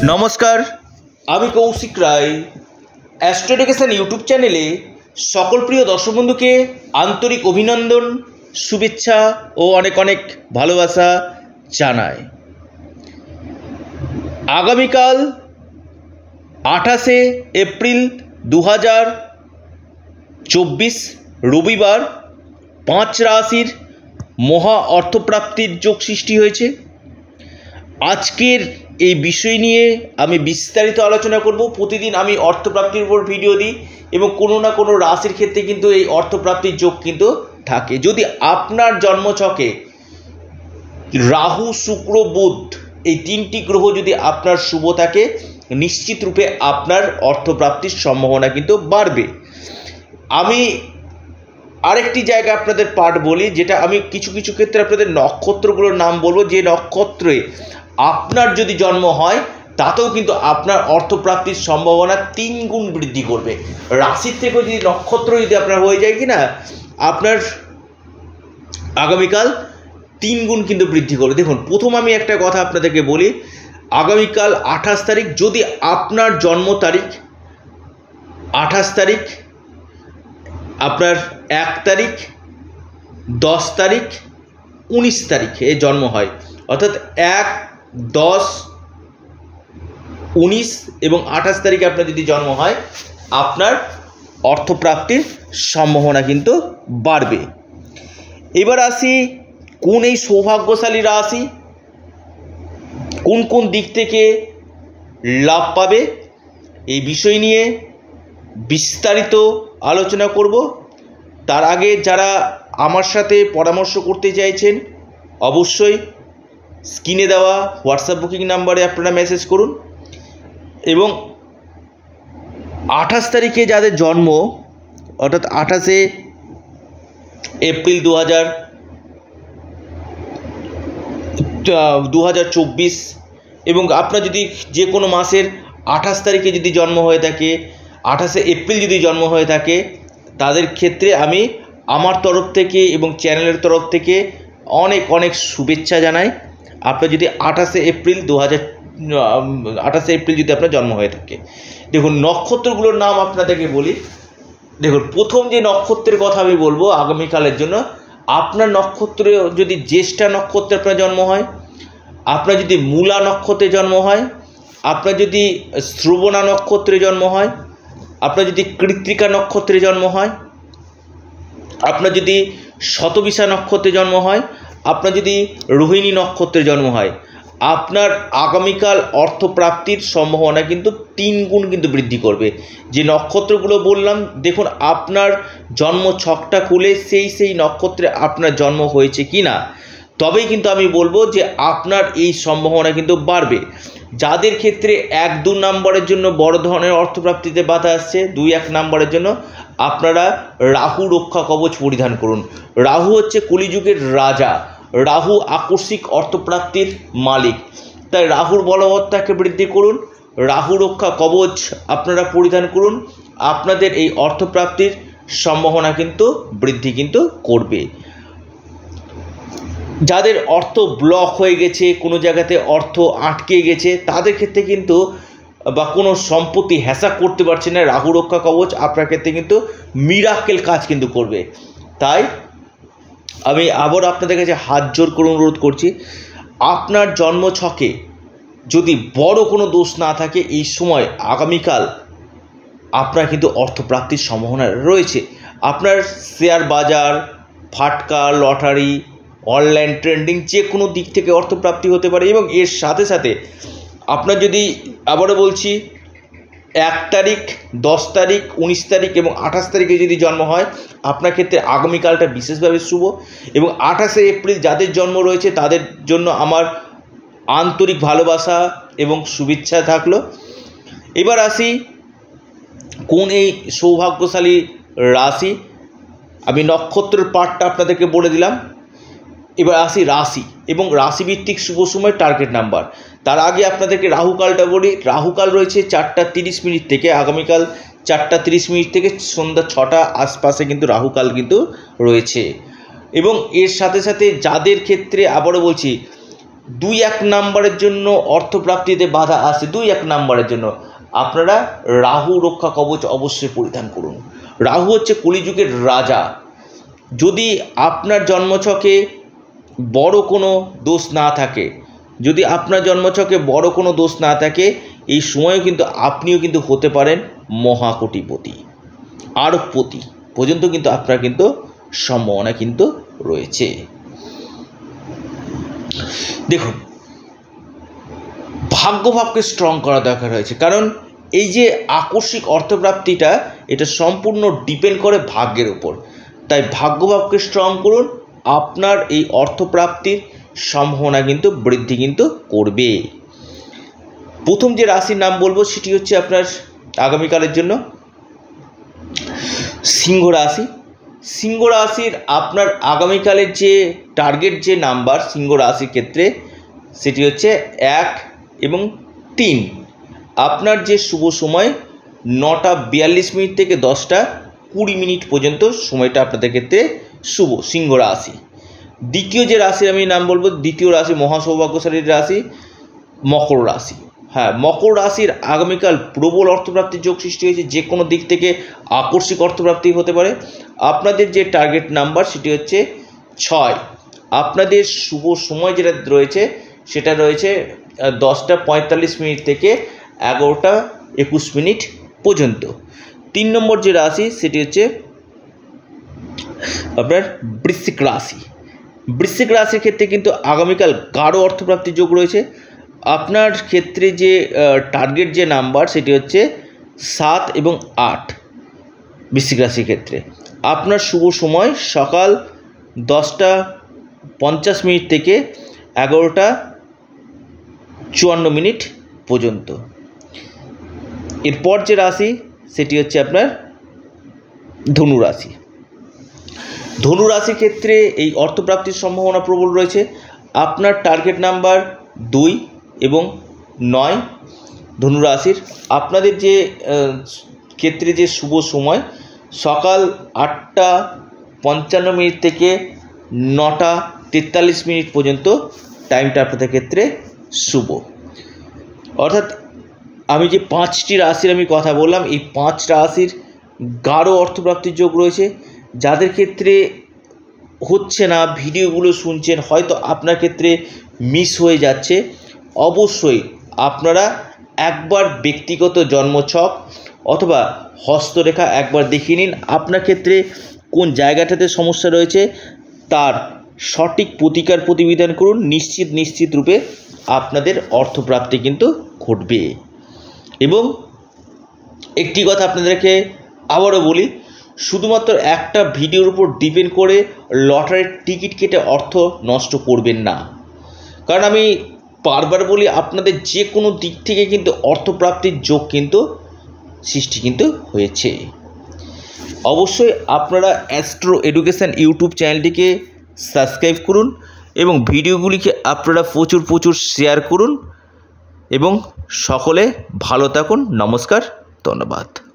নমস্কার, আমি Koushik Roy. Astro education YouTube চ্যানেলে সকল প্রিয় দর্শক বন্ধুকে আন্তরিক অভিনন্দন, শুভেচ্ছা ও অনেক অনেক ভালোবাসা জানাই। আগামীকাল 28শে এপ্রিল 2024 রবিবার 5 রাশির মহা অর্থপ্রাপ্তির যোগ সৃষ্টি হয়েছে। আজকের এই বিষয় নিয়ে আমি বিস্তারিত আলোচনা করব। প্রতিদিন আমি অর্থপ্রাপ্তির উপর ভিডিও দিই এবং কোনো না কোনো রাশির ক্ষেত্রে কিন্তু এই অর্থপ্রাপ্তির যোগ কিন্তু থাকে। যদি আপনার জন্মছকে রাহু, শুক্র, বুধ এই তিনটি গ্রহ যদি আপনার শুভ থাকে, নিশ্চিত রূপে আপনার অর্থপ্রাপ্তির সম্ভাবনা কিন্তু বাড়বে। আমি আরেকটি জায়গা আপনাদের পাঠ বলি, যেটা আমি কিছু কিছু ক্ষেত্রে আপনাদের নক্ষত্রগুলোর নাম বলবো। যে নক্ষত্রে আপনার যদি জন্ম হয় তাতেও কিন্তু আপনার অর্থপ্রাপ্তির সম্ভাবনা 3 গুণ বৃদ্ধি করবে। রাশির থেকেও যদি নক্ষত্র যদি আপনার হয়ে যায় কিনা, আপনার আগামীকাল 3 গুণ কিন্তু বৃদ্ধি করবে। দেখুন, প্রথম আমি একটা কথা আপনাদেরকে বলি, আগামীকাল 28 তারিখ যদি আপনার জন্ম তারিখ 28 তারিখ, আপনার 1 তারিখ, 10 তারিখ, 19 তারিখে জন্ম হয়, অর্থাৎ 1, 10, 19 এবং 28 তারিখে আপনার যদি জন্ম হয়, আপনার অর্থপ্রাপ্তির সম্ভাবনা কিন্তু বাড়বে। এবার আসি, কোন এই সৌভাগ্যশালী রাশি কোন কোন দিক থেকে লাভ পাবে, এই বিষয় নিয়ে বিস্তারিত আলোচনা করব। তার আগে যারা আমার সাথে পরামর্শ করতে চাইছেন, অবশ্যই স্ক্রিনে দেওয়া হোয়াটসঅ্যাপ বুকিং নাম্বারে আপনারা মেসেজ করুন। এবং 28 তারিখে যাদের জন্ম, অর্থাৎ 28শে এপ্রিল 2024, এবং আপনার যদি যে কোনো মাসের 28 তারিখে যদি জন্ম হয়ে থাকে, 28শে এপ্রিল যদি জন্ম হয়ে থাকে, তাদের ক্ষেত্রে আমি আমার তরফ থেকে এবং চ্যানেলের তরফ থেকে অনেক অনেক শুভেচ্ছা জানাই। আপনার যদি 28শে এপ্রিল যদি আপনার জন্ম হয়ে থাকে, দেখুন নক্ষত্রগুলোর নাম আপনাদেরকে বলি। দেখুন, প্রথম যে নক্ষত্রের কথা আমি বলবো আগামীকালের জন্য, আপনার নক্ষত্রে যদি জ্যেষ্ঠা নক্ষত্রে আপনার জন্ম হয়, আপনার যদি মূলা নক্ষত্রে জন্ম হয়, আপনার যদি শ্রবণা নক্ষত্রে জন্ম হয়, আপনার যদি কৃত্তিকা নক্ষত্রে জন্ম হয়, আপনার যদি শতবিশা নক্ষত্রে জন্ম হয়, আপনার যদি রোহিণী নক্ষত্রে জন্ম হয়, আপনার আগামীকাল অর্থপ্রাপ্তির সম্ভাবনা কিন্তু 3 গুণ কিন্তু বৃদ্ধি করবে। যে নক্ষত্রগুলো বললাম, দেখুন আপনার জন্ম ছকটা খুলে সেই নক্ষত্রে আপনার জন্ম হয়েছে কি না, তবেই কিন্তু আমি বলবো যে আপনার এই সম্ভাবনা কিন্তু বাড়বে। যাদের ক্ষেত্রে 1-2 নম্বরের জন্য বড় ধরনের অর্থপ্রাপ্তিতে বাধা আসছে, 2-1 নম্বরের জন্য আপনারা রাহু রক্ষা কবচ পরিধান করুন। রাহু হচ্ছে কলিযুগের রাজা, রাহু আকস্মিক অর্থপ্রাপ্তির মালিক, তাই রাহুর বলবত্তাকে বৃদ্ধি করুন, রাহু রক্ষা কবচ আপনারা পরিধান করুন। আপনাদের এই অর্থপ্রাপ্তির সম্ভাবনা কিন্তু বৃদ্ধি কিন্তু করবে। যাদের অর্থ ব্লক হয়ে গেছে, কোনো জায়গাতে অর্থ আটকে গেছে, তাদের ক্ষেত্রে কিন্তু বা কোনো সম্পত্তি হ্যাসা করতে পারছে না, রাহু রক্ষা কবচ আপনার ক্ষেত্রে কিন্তু মিরাকেল কাজ কিন্তু করবে। তাই আমি আবার আপনাদের কাছে হাত জোর করে অনুরোধ করছি, আপনার জন্মছকে যদি বড় কোনো দোষ না থাকে, এই সময় আগামীকাল আপনার কিন্তু অর্থপ্রাপ্তির সম্ভাবনা রয়েছে। আপনার শেয়ার বাজার, ফাটকা, লটারি, অনলাইন ট্রেন্ডিং যে কোনো দিক থেকে অর্থপ্রাপ্তি হতে পারে। এবং এর সাথে সাথে আপনার যদি, আবারও বলছি, 1 তারিখ, 10 তারিখ, 19 তারিখ এবং 28 তারিখে যদি জন্ম হয়, আপনার ক্ষেত্রে আগামীকালটা বিশেষভাবে শুভ। এবং 28শে এপ্রিল যাদের জন্ম রয়েছে তাদের জন্য আমার আন্তরিক ভালোবাসা এবং শুভেচ্ছা থাকলো। এবার আসি, কোন এই সৌভাগ্যশালী রাশি, আমি নক্ষত্রের পাঠটা আপনাদেরকে বলে দিলাম। এবার আসি রাশি এবং রাশিভিত্তিক শুভ সময় টার্গেট নাম্বার। তার আগে আপনাদেরকে রাহুকালটা বলি। রাহুকাল রয়েছে 4টা 30 মিনিট থেকে, আগামীকাল 4টা 30 মিনিট থেকে সন্ধ্যা 6টা আশপাশে কিন্তু রাহুকাল কিন্তু রয়েছে। এবং এর সাথে সাথে যাদের ক্ষেত্রে, আবারও বলছি, 2-1 নাম্বারের জন্য অর্থপ্রাপ্তিতে বাধা আসে, 2-1 নাম্বারের জন্য আপনারা রাহু রক্ষা কবচ অবশ্যই পরিধান করুন। রাহু হচ্ছে কলিযুগের রাজা। যদি আপনার জন্মছকে বড় কোনো দোষ না থাকে, যদি আপনার জন্মছকে বড় কোনো দোষ না থাকে, এই সময়ে কিন্তু আপনিও কিন্তু হতে পারেন মহাকোটিপতি, আরবপতি পর্যন্ত কিন্তু আপনার কিন্তু সম্ভাবনা কিন্তু রয়েছে। দেখুন, ভাগ্যভাবকে স্ট্রং করা দরকার হয়েছে, কারণ এই যে আকস্মিক অর্থপ্রাপ্তিটা এটা সম্পূর্ণ ডিপেন্ড করে ভাগ্যের উপর। তাই ভাগ্যভাবকে স্ট্রং করুন, আপনার এই অর্থপ্রাপ্তির সম্ভাবনা কিন্তু বৃদ্ধি কিন্তু করবে। প্রথম যে রাশির নাম বলবো সেটি হচ্ছে আপনার আগামীকালের জন্য সিংহ রাশি। সিংহ রাশির আপনার আগামীকালের যে টার্গেট যে নাম্বার সিংহ রাশির ক্ষেত্রে সেটি হচ্ছে 1 এবং 3। আপনার যে শুভ সময় 9টা 42 মিনিট থেকে 10টা 20 মিনিট পর্যন্ত সময়টা আপনাদের ক্ষেত্রে শুভ সিংহ রাশি। দ্বিতীয় যে রাশির আমি নাম বলবো, দ্বিতীয় রাশি মহাসৌভাগ্যশালী রাশি মকর রাশি। হ্যাঁ, মকর রাশির আগামীকাল প্রবল অর্থপ্রাপ্তির যোগ সৃষ্টি হয়েছে, যে কোনো দিক থেকে আকস্মিক অর্থপ্রাপ্তি হতে পারে। আপনাদের যে টার্গেট নাম্বার সেটি হচ্ছে 6। আপনাদের শুভ সময় যেটা রয়েছে সেটা রয়েছে 10টা 45 মিনিট থেকে 11টা 21 মিনিট পর্যন্ত। 3 নম্বর যে রাশি সেটি হচ্ছে আপনার বৃশ্চিক রাশি। বৃশ্চিক রাশির ক্ষেত্রে কিন্তু আগামীকাল গাঢ় অর্থপ্রাপ্তির যোগ রয়েছে। আপনার ক্ষেত্রে যে টার্গেট যে নাম্বার সেটি হচ্ছে 7 এবং 8। বৃশ্চিক রাশির ক্ষেত্রে আপনার শুভ সময় সকাল 10টা 50 মিনিট থেকে 11টা 54 মিনিট পর্যন্ত। এরপর যে রাশি সেটি হচ্ছে আপনার ধনু রাশি। ধনু রাশির ক্ষেত্রে এই অর্থপ্রাপ্তির সম্ভাবনা প্রবল রয়েছে। আপনার টার্গেট নাম্বার 2 এবং 9। ধনু রাশির আপনাদের যে ক্ষেত্রে যে শুভ সময় সকাল 8টা 55 মিনিট থেকে 9টা 43 মিনিট পর্যন্ত টাইমটা আপনাদের ক্ষেত্রে শুভ। অর্থাৎ আমি যে 5টি রাশির আমি কথা বললাম, এই 5 রাশির গাঢ় অর্থপ্রাপ্তির যোগ রয়েছে। যাদের ক্ষেত্রে হচ্ছে না, ভিডিওগুলো শুনছেন, হয়তো আপনার ক্ষেত্রে মিস হয়ে যাচ্ছে, অবশ্যই আপনারা একবার ব্যক্তিগত জন্মছক অথবা হস্তরেখা একবার দেখিয়ে নিন। আপনার ক্ষেত্রে কোন জায়গাটাতে সমস্যা রয়েছে তার সঠিক প্রতিকার প্রতিবিধান করুন, নিশ্চিত রূপে আপনাদের অর্থপ্রাপ্তি কিন্তু ঘটবে। এবং একটি কথা আপনাদেরকে আবারও বলি, শুধুমাত্র একটা ভিডিওর উপর ডিপেন্ড করে লটারির টিকিট কেটে অর্থ নষ্ট করবেন না। কারণ আমি বারবার বলি, আপনাদের যে কোনো দিক থেকে কিন্তু অর্থপ্রাপ্তির যোগ কিন্তু সৃষ্টি কিন্তু হয়েছে। অবশ্যই আপনারা অ্যাস্ট্রো এডুকেশন ইউটিউব চ্যানেলটিকে সাবস্ক্রাইব করুন এবং ভিডিওগুলিকে আপনারা প্রচুর শেয়ার করুন এবং সকলে ভালো থাকুন। নমস্কার, ধন্যবাদ।